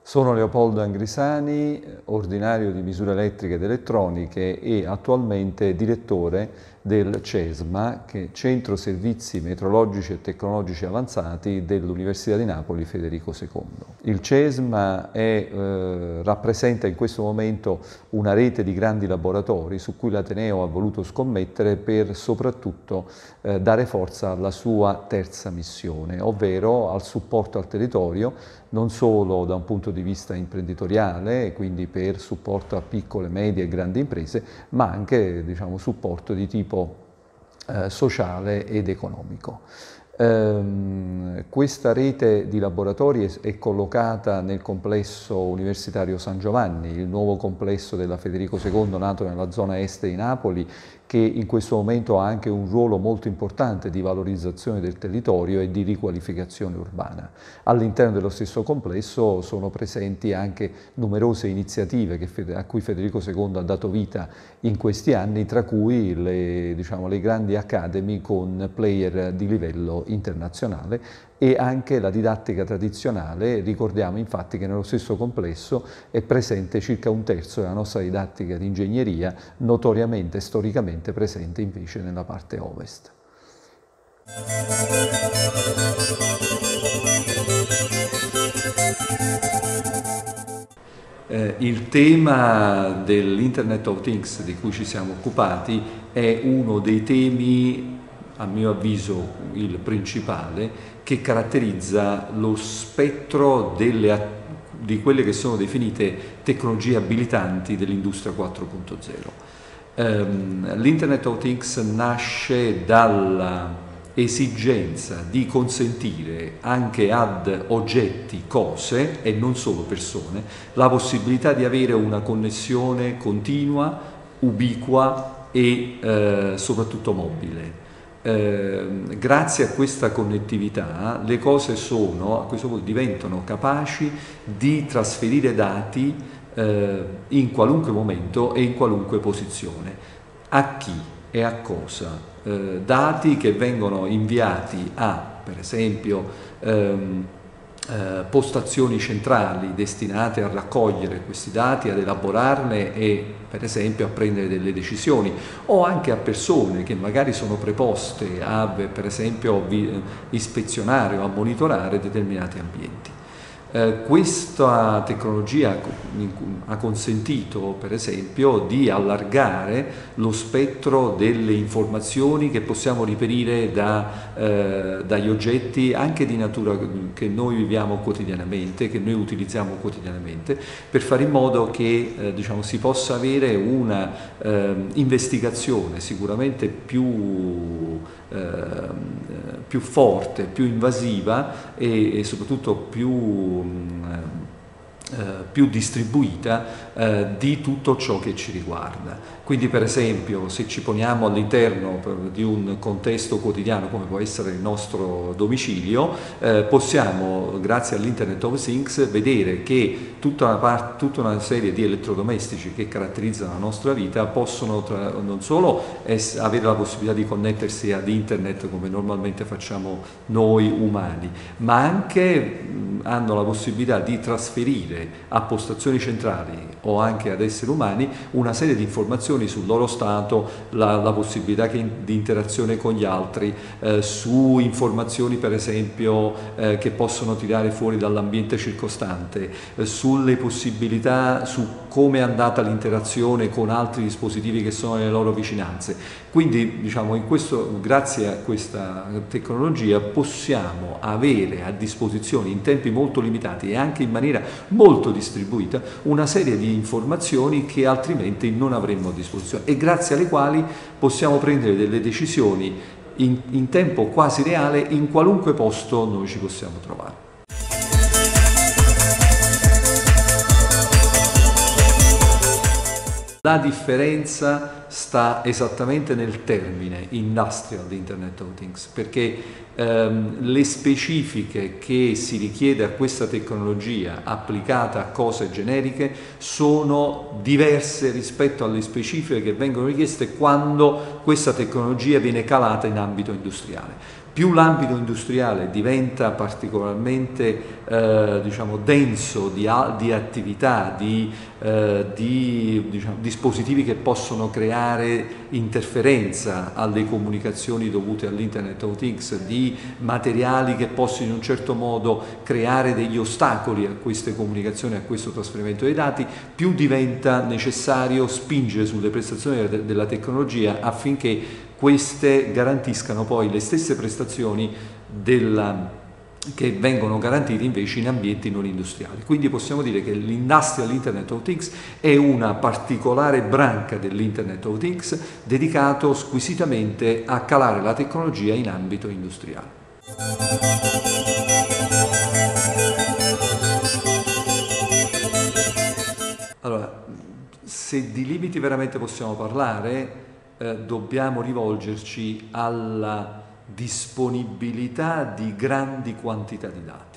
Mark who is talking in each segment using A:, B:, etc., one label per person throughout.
A: Sono Leopoldo Angrisani, ordinario di misure elettriche ed elettroniche e attualmente direttore del CESMA, che è Centro Servizi Metrologici e Tecnologici Avanzati dell'Università di Napoli Federico II. Il CESMA rappresenta in questo momento una rete di grandi laboratori su cui l'Ateneo ha voluto scommettere per soprattutto dare forza alla sua terza missione, ovvero al supporto al territorio, non solo da un punto di vista imprenditoriale, quindi per supporto a piccole, medie e grandi imprese, ma anche supporto di tipo sociale ed economico. Questa rete di laboratori è collocata nel complesso universitario San Giovanni, il nuovo complesso della Federico II nato nella zona est di Napoli, che in questo momento ha anche un ruolo molto importante di valorizzazione del territorio e di riqualificazione urbana. All'interno dello stesso complesso sono presenti anche numerose iniziative a cui Federico II ha dato vita in questi anni, tra cui le grandi academy con player di livello internazionale e anche la didattica tradizionale. Ricordiamo infatti che nello stesso complesso è presente circa un terzo della nostra didattica di ingegneria, notoriamente storicamente presente invece nella parte ovest. Il tema dell'Internet of Things di cui ci siamo occupati è uno dei temi, a mio avviso il principale, che caratterizza lo spettro di quelle che sono definite tecnologie abilitanti dell'industria 4.0. L'Internet of Things nasce dalla esigenza di consentire anche ad oggetti, cose e non solo persone, la possibilità di avere una connessione continua, ubiqua e soprattutto mobile. Grazie a questa connettività le cose a questo punto diventano capaci di trasferire dati in qualunque momento e in qualunque posizione. A chi e a cosa? Dati che vengono inviati per esempio, postazioni centrali destinate a raccogliere questi dati, ad elaborarne e per esempio a prendere delle decisioni, o anche a persone che magari sono preposte a per esempio ispezionare o a monitorare determinati ambienti. Questa tecnologia ha consentito per esempio di allargare lo spettro delle informazioni che possiamo reperire dagli oggetti anche di natura che noi viviamo quotidianamente, che noi utilizziamo quotidianamente, per fare in modo che si possa avere una investigazione sicuramente più forte, più invasiva e soprattutto più distribuita di tutto ciò che ci riguarda. Quindi per esempio se ci poniamo all'interno di un contesto quotidiano come può essere il nostro domicilio, possiamo grazie all'Internet of Things vedere che tutta una serie di elettrodomestici che caratterizzano la nostra vita possono non solo avere la possibilità di connettersi ad internet come normalmente facciamo noi umani, ma anche hanno la possibilità di trasferire a postazioni centrali o anche ad esseri umani una serie di informazioni sul loro stato, la possibilità di interazione con gli altri, su informazioni per esempio che possono tirare fuori dall'ambiente circostante, sulle possibilità, su come è andata l'interazione con altri dispositivi che sono nelle loro vicinanze. Quindi grazie a questa tecnologia possiamo avere a disposizione in tempi molto limitati e anche in maniera molto distribuita una serie di informazioni che altrimenti non avremmo a disposizione e grazie alle quali possiamo prendere delle decisioni in tempo quasi reale in qualunque posto noi ci possiamo trovare. La differenza sta esattamente nel termine Industrial Internet of Things, perché le specifiche che si richiede a questa tecnologia applicata a cose generiche sono diverse rispetto alle specifiche che vengono richieste quando questa tecnologia viene calata in ambito industriale. Più l'ambito industriale diventa particolarmente diciamo, denso di attività, di diciamo, dispositivi che possono creare interferenza alle comunicazioni dovute all'Internet of Things, di materiali che possono in un certo modo creare degli ostacoli a queste comunicazioni, a questo trasferimento dei dati, più diventa necessario spingere sulle prestazioni della tecnologia affinché queste garantiscano poi le stesse prestazioni che vengono garantite invece in ambienti non industriali. Quindi possiamo dire che l'Industrial Internet of Things è una particolare branca dell'Internet of Things dedicato squisitamente a calare la tecnologia in ambito industriale. Allora, se di limiti veramente possiamo parlare, dobbiamo rivolgerci alla disponibilità di grandi quantità di dati.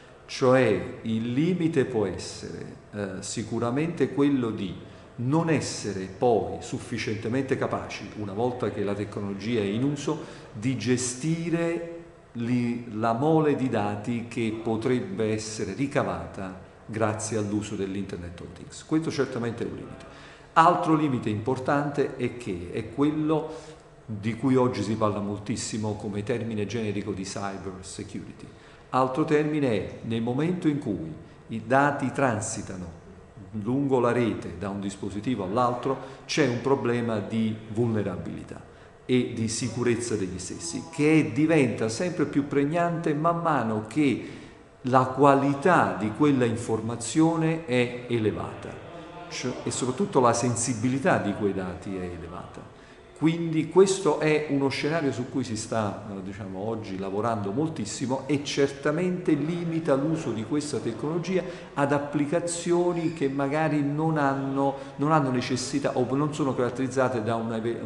A: Cioè il limite può essere sicuramente quello di non essere poi sufficientemente capaci, una volta che la tecnologia è in uso, di gestire la mole di dati che potrebbe essere ricavata grazie all'uso dell'Internet of Things. Questo certamente è un limite. Altro limite importante è che è quello di cui oggi si parla moltissimo come termine generico di cyber security. Altro termine è nel momento in cui i dati transitano lungo la rete da un dispositivo all'altro, c'è un problema di vulnerabilità e di sicurezza degli stessi, che diventa sempre più pregnante man mano che la qualità di quella informazione è elevata e soprattutto la sensibilità di quei dati è elevata. Quindi questo è uno scenario su cui si sta diciamo, oggi lavorando moltissimo e certamente limita l'uso di questa tecnologia ad applicazioni che magari non hanno necessità o non sono caratterizzate da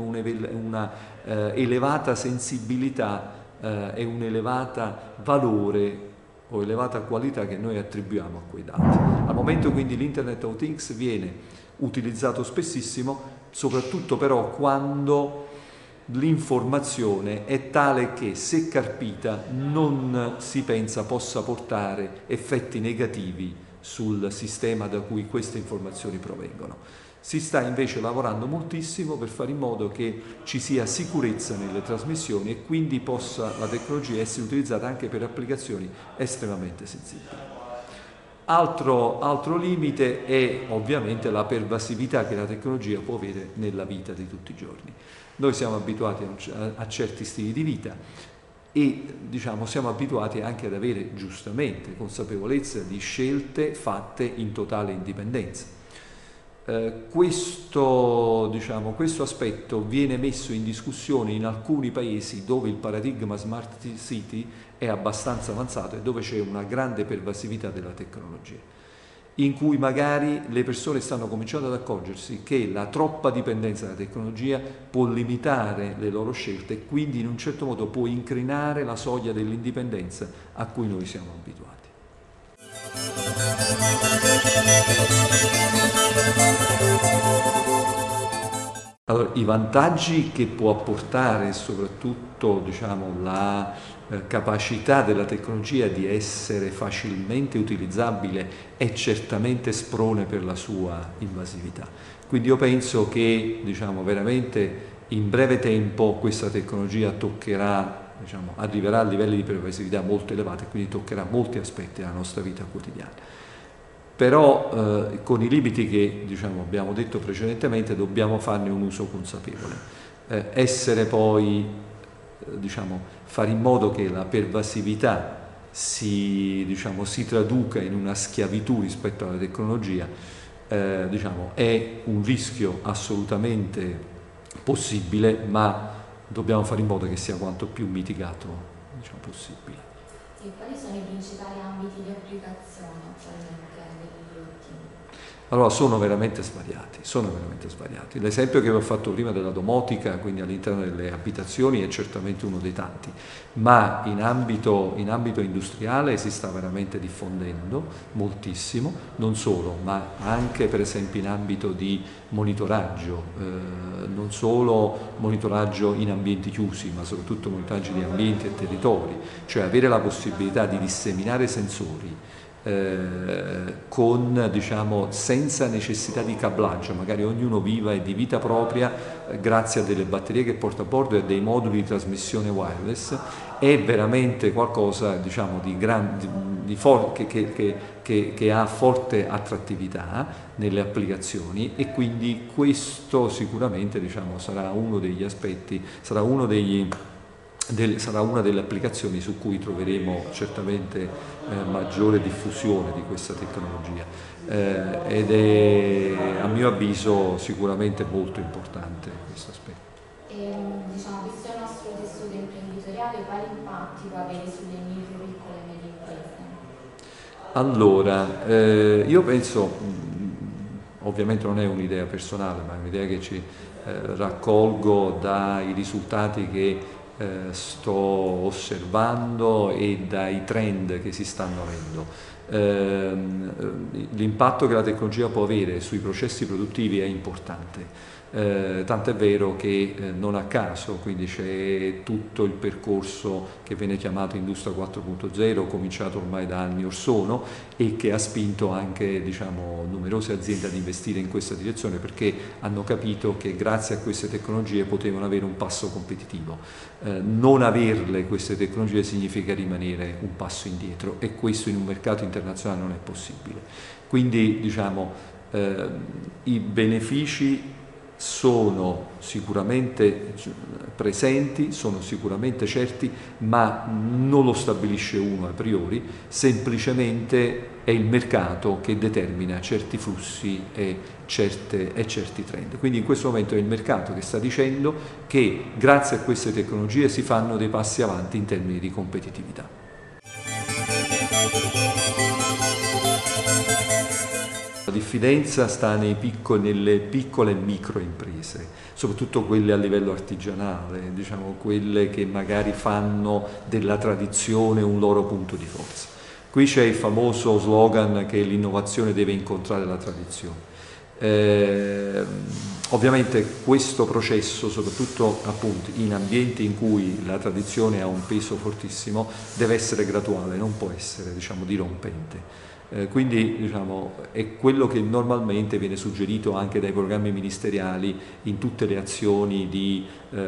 A: una elevata sensibilità e un elevato valore o elevata qualità che noi attribuiamo a quei dati. Al momento quindi l'Internet of Things viene utilizzato spessissimo, soprattutto però quando l'informazione è tale che se carpita non si pensa possa portare effetti negativi sul sistema da cui queste informazioni provengono. Si sta invece lavorando moltissimo per fare in modo che ci sia sicurezza nelle trasmissioni e quindi possa la tecnologia essere utilizzata anche per applicazioni estremamente sensibili. Altro limite è ovviamente la pervasività che la tecnologia può avere nella vita di tutti i giorni. Noi siamo abituati a certi stili di vita e diciamo, siamo abituati anche ad avere giustamente consapevolezza di scelte fatte in totale indipendenza. Questo aspetto viene messo in discussione in alcuni paesi dove il paradigma Smart City è abbastanza avanzato e dove c'è una grande pervasività della tecnologia, in cui magari le persone stanno cominciando ad accorgersi che la troppa dipendenza dalla tecnologia può limitare le loro scelte e quindi in un certo modo può incrinare la soglia dell'indipendenza a cui noi siamo abituati. Allora, i vantaggi che può apportare soprattutto diciamo, la capacità della tecnologia di essere facilmente utilizzabile è certamente sprone per la sua invasività. Quindi io penso che diciamo, veramente in breve tempo questa tecnologia arriverà a livelli di pervasività molto elevati e quindi toccherà molti aspetti della nostra vita quotidiana. Però con i limiti che abbiamo detto precedentemente dobbiamo farne un uso consapevole. Essere poi, fare in modo che la pervasività si traduca in una schiavitù rispetto alla tecnologia, è un rischio assolutamente possibile, ma dobbiamo fare in modo che sia quanto più mitigato possibile.
B: E quali sono i principali ambiti di applicazione attualmente degli IoT?
A: Allora, sono veramente svariati, sono veramente svariati. L'esempio che vi ho fatto prima della domotica, quindi all'interno delle abitazioni, è certamente uno dei tanti, ma in ambito industriale si sta veramente diffondendo moltissimo, non solo, ma anche per esempio in ambito di monitoraggio, non solo monitoraggio in ambienti chiusi, ma soprattutto monitoraggio di ambienti e territori, cioè avere la possibilità di disseminare sensori senza necessità di cablaggio, magari ognuno viva e di vita propria grazie a delle batterie che porta a bordo e a dei moduli di trasmissione wireless, è veramente qualcosa che ha forte attrattività nelle applicazioni, e quindi questo sicuramente sarà uno degli aspetti, sarà una delle applicazioni su cui troveremo certamente maggiore diffusione di questa tecnologia, ed è a mio avviso sicuramente molto importante questo aspetto.
B: Visto il nostro tessuto imprenditoriale, quali impatti può avere sulle micro, piccole e medie imprese?
A: Allora, io penso, ovviamente non è un'idea personale, ma è un'idea che ci raccolgo dai risultati che sto osservando e dai trend che si stanno avendo. L'impatto che la tecnologia può avere sui processi produttivi è importante. Tant'è vero che non a caso, quindi c'è tutto il percorso che viene chiamato Industria 4.0, cominciato ormai da anni or sono, e che ha spinto anche numerose aziende ad investire in questa direzione, perché hanno capito che grazie a queste tecnologie potevano avere un passo competitivo. Non averle queste tecnologie significa rimanere un passo indietro, e questo in un mercato internazionale non è possibile. Quindi i benefici sono sicuramente presenti, sono sicuramente certi, ma non lo stabilisce uno a priori, semplicemente è il mercato che determina certi flussi e certi trend. Quindi in questo momento è il mercato che sta dicendo che grazie a queste tecnologie si fanno dei passi avanti in termini di competitività. La diffidenza sta nelle piccole e micro imprese, soprattutto quelle a livello artigianale, quelle che magari fanno della tradizione un loro punto di forza. Qui c'è il famoso slogan che l'innovazione deve incontrare la tradizione. Ovviamente questo processo, soprattutto appunto in ambienti in cui la tradizione ha un peso fortissimo, deve essere graduale, non può essere dirompente. Quindi è quello che normalmente viene suggerito anche dai programmi ministeriali in tutte le azioni di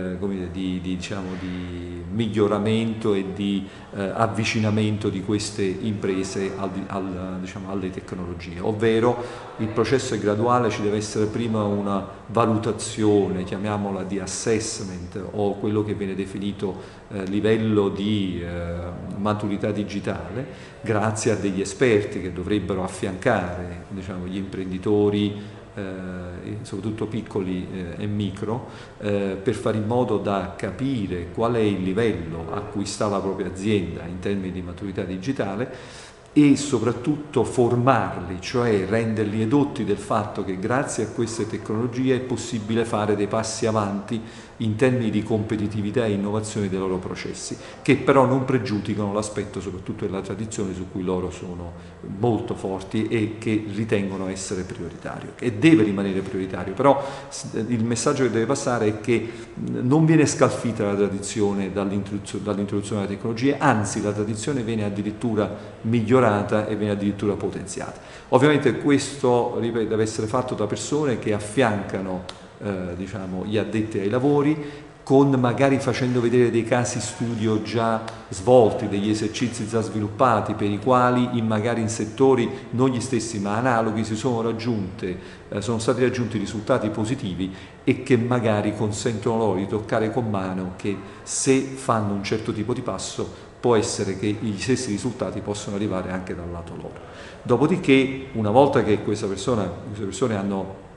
A: miglioramento e di avvicinamento di queste imprese alle tecnologie, ovvero il processo è graduale, ci deve essere prima una valutazione, chiamiamola di assessment, o quello che viene definito livello di maturità digitale, grazie a degli esperti che dovrebbero affiancare gli imprenditori, soprattutto piccoli e micro, per fare in modo da capire qual è il livello a cui sta la propria azienda in termini di maturità digitale, e soprattutto formarli, cioè renderli edotti del fatto che grazie a queste tecnologie è possibile fare dei passi avanti in termini di competitività e innovazione dei loro processi, che però non pregiudicano l'aspetto soprattutto della tradizione su cui loro sono molto forti e che ritengono essere prioritario, e deve rimanere prioritario. Però il messaggio che deve passare è che non viene scalfita la tradizione dall'introduzione della tecnologia, anzi la tradizione viene addirittura migliorata e viene addirittura potenziata. Ovviamente questo, ripeto, deve essere fatto da persone che affiancano gli addetti ai lavori, con magari facendo vedere dei casi studio già svolti, degli esercizi già sviluppati, per i quali magari in settori non gli stessi ma analoghi sono stati raggiunti risultati positivi, e che magari consentono loro di toccare con mano che se fanno un certo tipo di passo può essere che gli stessi risultati possono arrivare anche dal lato loro. Dopodiché, una volta che queste persone hanno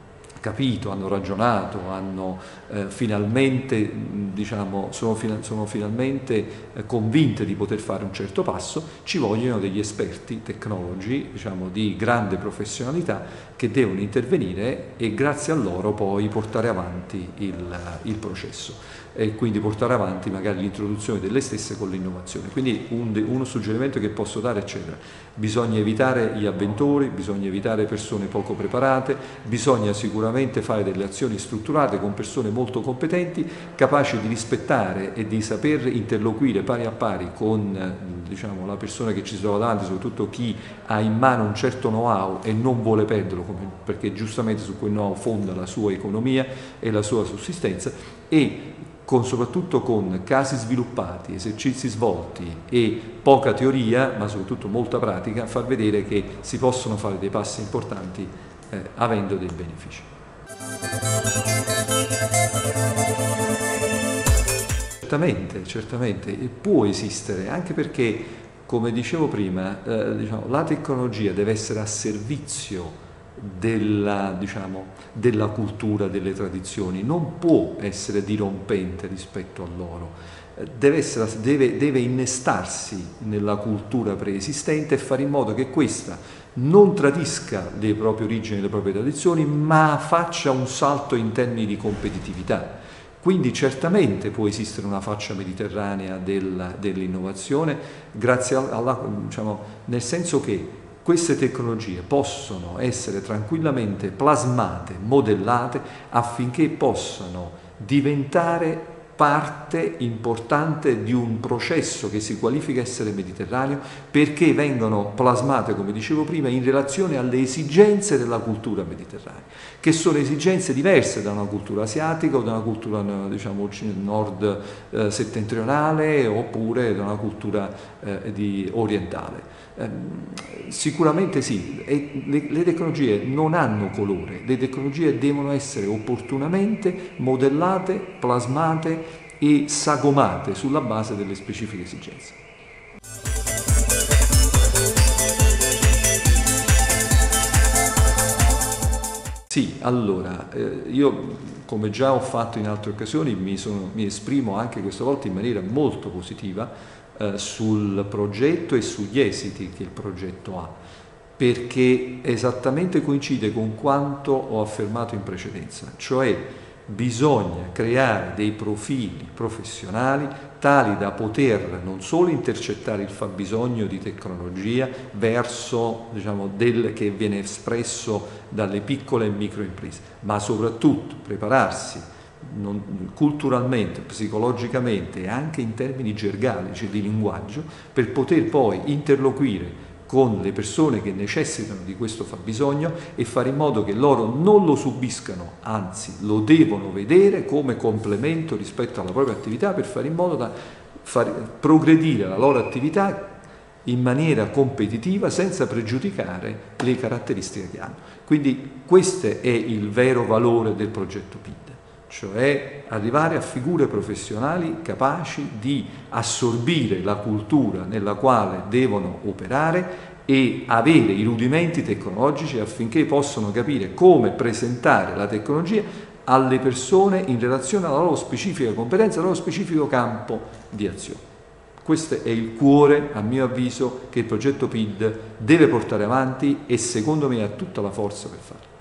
A: capito, hanno ragionato, hanno finalmente, diciamo, sono finalmente convinte di poter fare un certo passo, ci vogliono degli esperti, tecnologi, diciamo, di grande professionalità che devono intervenire e grazie a loro poi portare avanti il processo e quindi portare avanti magari l'introduzione delle stesse con l'innovazione. Quindi uno suggerimento che posso dare, eccetera, bisogna evitare gli avventori, bisogna evitare persone poco preparate, bisogna sicuramente fare delle azioni strutturate con persone molto competenti, capaci di rispettare e di saper interloquire pari a pari con diciamo, la persona che ci si trova davanti, soprattutto chi ha in mano un certo know-how e non vuole perderlo, perché giustamente su quel know-how fonda la sua economia e la sua sussistenza, e soprattutto con casi sviluppati, esercizi svolti e poca teoria, ma soprattutto molta pratica, far vedere che si possono fare dei passi importanti avendo dei benefici. Certamente, può esistere, anche perché, come dicevo prima, diciamo, la tecnologia deve essere a servizio della cultura, delle tradizioni, non può essere dirompente rispetto a loro, deve innestarsi nella cultura preesistente e fare in modo che questa non tradisca le proprie origini, le proprie tradizioni, ma faccia un salto in termini di competitività. Quindi certamente può esistere una faccia mediterranea dell'innovazione, grazie diciamo, nel senso che queste tecnologie possono essere tranquillamente plasmate, modellate, affinché possano diventare parte importante di un processo che si qualifica essere mediterraneo, perché vengono plasmate, come dicevo prima, in relazione alle esigenze della cultura mediterranea, che sono esigenze diverse da una cultura asiatica o da una cultura, diciamo, nord settentrionale oppure da una cultura orientale. Sicuramente sì, le tecnologie non hanno colore, le tecnologie devono essere opportunamente modellate, plasmate e sagomate sulla base delle specifiche esigenze. Sì, allora, io come già ho fatto in altre occasioni mi esprimo anche questa volta in maniera molto positiva sul progetto e sugli esiti che il progetto ha, perché esattamente coincide con quanto ho affermato in precedenza, cioè bisogna creare dei profili professionali tali da poter non solo intercettare il fabbisogno di tecnologia verso, diciamo, che viene espresso dalle piccole e microimprese, ma soprattutto prepararsi culturalmente, psicologicamente e anche in termini gergalici di linguaggio per poter poi interloquire con le persone che necessitano di questo fabbisogno e fare in modo che loro non lo subiscano, anzi lo devono vedere come complemento rispetto alla propria attività, per fare in modo da far progredire la loro attività in maniera competitiva senza pregiudicare le caratteristiche che hanno. Quindi questo è il vero valore del progetto PID, cioè arrivare a figure professionali capaci di assorbire la cultura nella quale devono operare e avere i rudimenti tecnologici affinché possano capire come presentare la tecnologia alle persone in relazione alla loro specifica competenza, al loro specifico campo di azione. Questo è il cuore, a mio avviso, che il progetto PID deve portare avanti e secondo me ha tutta la forza per farlo.